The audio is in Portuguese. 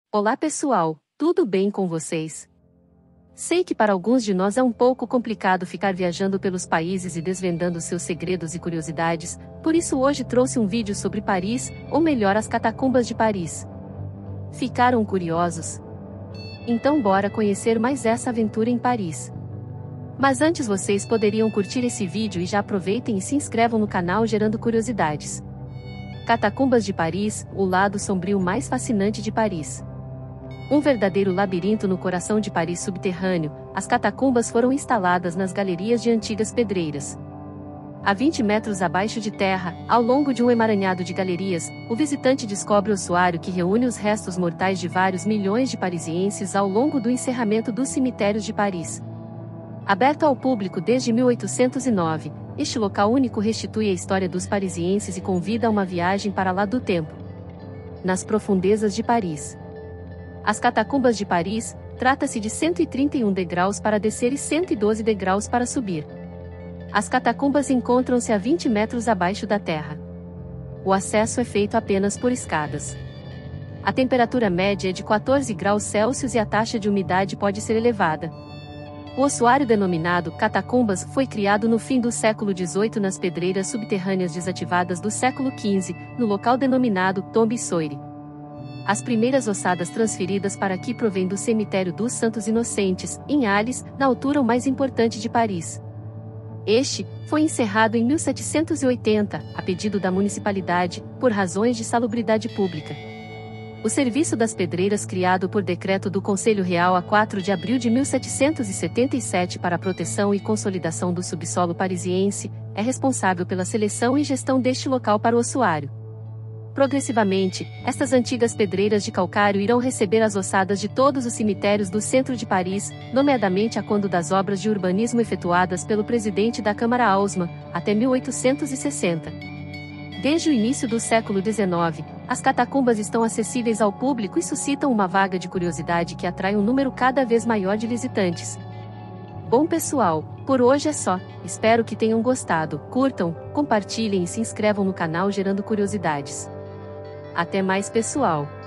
Olá pessoal, tudo bem com vocês? Sei que para alguns de nós é um pouco complicado ficar viajando pelos países e desvendando seus segredos e curiosidades, por isso hoje trouxe um vídeo sobre Paris, ou melhor as catacumbas de Paris. Ficaram curiosos? Então bora conhecer mais essa aventura em Paris. Mas antes vocês poderiam curtir esse vídeo e já aproveitem e se inscrevam no canal gerando curiosidades. Catacumbas de Paris, o lado sombrio mais fascinante de Paris. Um verdadeiro labirinto no coração de Paris subterrâneo, as catacumbas foram instaladas nas galerias de antigas pedreiras. A 20 metros abaixo de terra, ao longo de um emaranhado de galerias, o visitante descobre o ossuário que reúne os restos mortais de vários milhões de parisienses ao longo do encerramento dos cemitérios de Paris. Aberto ao público desde 1809, este local único restitui a história dos parisienses e convida a uma viagem para lá do tempo. Nas profundezas de Paris. As catacumbas de Paris, trata-se de 131 degraus para descer e 112 degraus para subir. As catacumbas encontram-se a 20 metros abaixo da terra. O acesso é feito apenas por escadas. A temperatura média é de 14 graus Celsius e a taxa de umidade pode ser elevada. O ossuário denominado catacumbas foi criado no fim do século XVIII nas pedreiras subterrâneas desativadas do século XV, no local denominado Tombe Soire. As primeiras ossadas transferidas para aqui provêm do cemitério dos Santos Inocentes, em Arles, na altura o mais importante de Paris. Este foi encerrado em 1780, a pedido da municipalidade, por razões de salubridade pública. O Serviço das Pedreiras, criado por decreto do Conselho Real a 4 de abril de 1777 para a proteção e consolidação do subsolo parisiense, é responsável pela seleção e gestão deste local para o ossuário. Progressivamente, estas antigas pedreiras de calcário irão receber as ossadas de todos os cemitérios do centro de Paris, nomeadamente a quando das obras de urbanismo efetuadas pelo presidente da Câmara Haussmann, até 1860. Desde o início do século XIX, as catacumbas estão acessíveis ao público e suscitam uma vaga de curiosidade que atrai um número cada vez maior de visitantes. Bom pessoal, por hoje é só, espero que tenham gostado, curtam, compartilhem e se inscrevam no canal gerando curiosidades. Até mais pessoal!